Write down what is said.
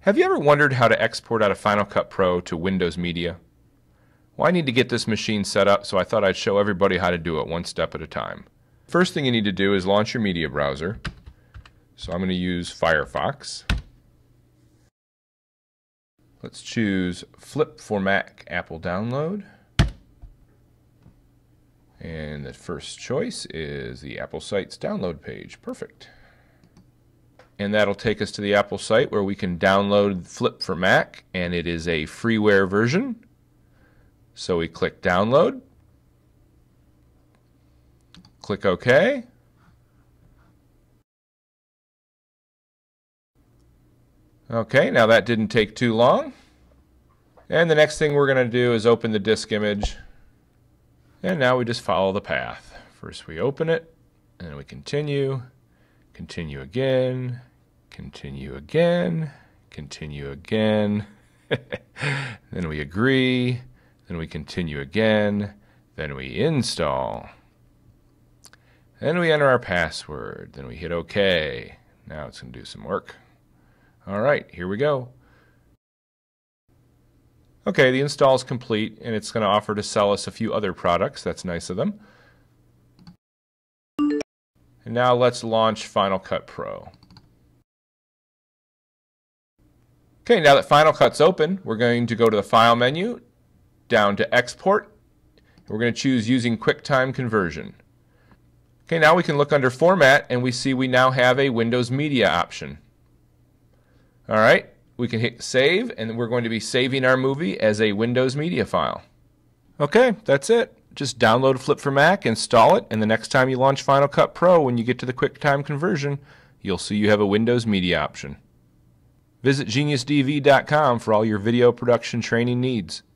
Have you ever wondered how to export out of Final Cut Pro to Windows Media? Well, I need to get this machine set up, so I thought I'd show everybody how to do it one step at a time. First thing you need to do is launch your media browser. So I'm going to use Firefox. Let's choose Flip for Mac Apple Download. And the first choice is the Apple site's download page. Perfect. And that'll take us to the Apple site where we can download Flip for Mac, and it is a freeware version. So we click Download, click OK. Okay, now that didn't take too long. And the next thing we're going to do is open the disk image. And now we just follow the path. First we open it, and then we continue, continue again, continue again, continue again. Then we agree, then we continue again, then we install. Then we enter our password, then we hit OK. Now it's going to do some work. All right, here we go. Okay, the install is complete, and it's going to offer to sell us a few other products. That's nice of them. And now let's launch Final Cut Pro. Okay, now that Final Cut's open, we're going to go to the File menu, down to Export. We're going to choose Using QuickTime Conversion. Okay, now we can look under Format, and we see we now have a Windows Media option. All right, we can hit Save, and we're going to be saving our movie as a Windows Media file. Okay, that's it. Just download Flip for Mac, install it, and the next time you launch Final Cut Pro, when you get to the QuickTime Conversion, you'll see you have a Windows Media option. Visit geniusdv.com for all your video production training needs.